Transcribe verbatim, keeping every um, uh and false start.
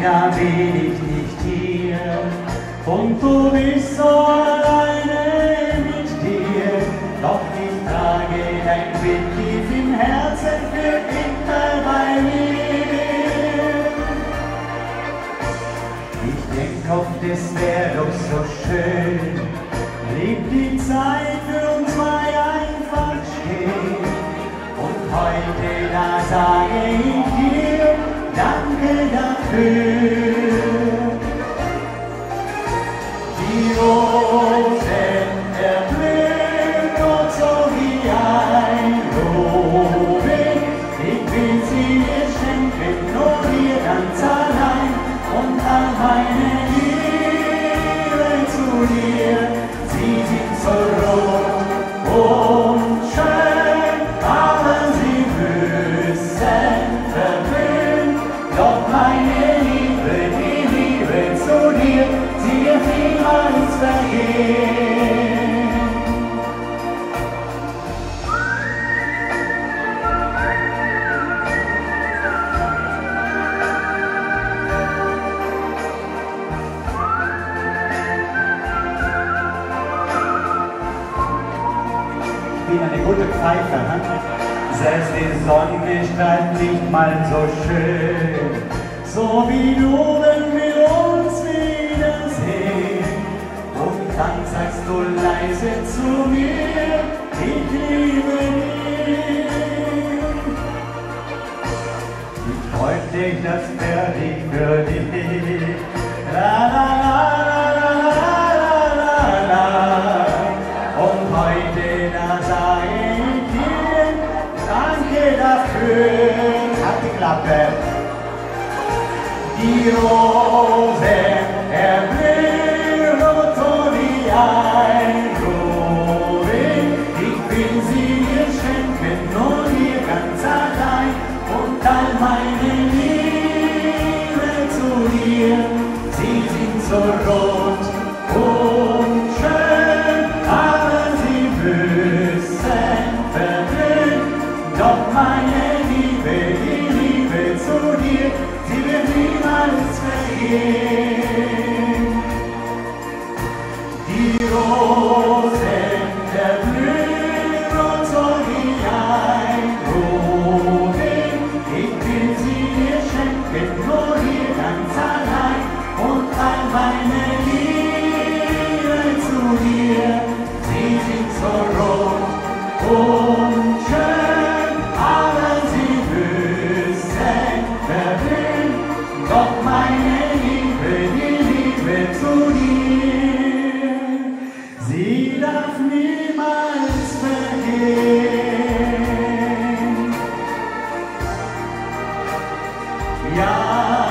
länger bin ich nicht hier und du bist so alleine mit dir. Doch ich trage dein Bild tief im Herzen für immer bei mir. Ich denk oft, es wär doch so schön, blieb die Zeit für uns zwei einfach stehen. Und heute, da sage ich dir, danke dafür. Die Rosen erblühen dort so wie ein Robin. Ich will sie dir schenken, nur dir ganz allein. Und all meine Liebe zu dir, sie sind so rot und schön, aber sie müssen verblühen. Doch meine Liebe, die Liebe zu dir, sie wird niemals vergehen. Ich bin eine gute Pfeife, ne? Selbst die Sonne strahlt nicht mal so schön, so wie du, wenn wir uns wiedersehen. Und dann sagst du leise zu mir, ich liebe dich. Ich freut dich, das werde ich für dich. La, la, la, la, la, la, la. Und heute, da sage ich dir, danke dafür. Halt die Klappe. Die Rosen erblühen rot so wie ein Robin. Ich will sie dir schenken, nur dir ganz allein. Und all meine Liebe zu dir, sie sind so rot und schön, aber sie müssen verblühen. Doch meine Liebe, die Liebe zu dir, sie wird niemals vergehen. Die Rosen erblühen rot so wie ein Robin. Ich will sie dir schenken, nur dir ganz allein. Und all meine Liebe zu dir, sie sind so rot und schön, aber sie müssen verblühen. Doch meine Liebe, die Liebe zu dir, sie darf niemals vergehen. Ja.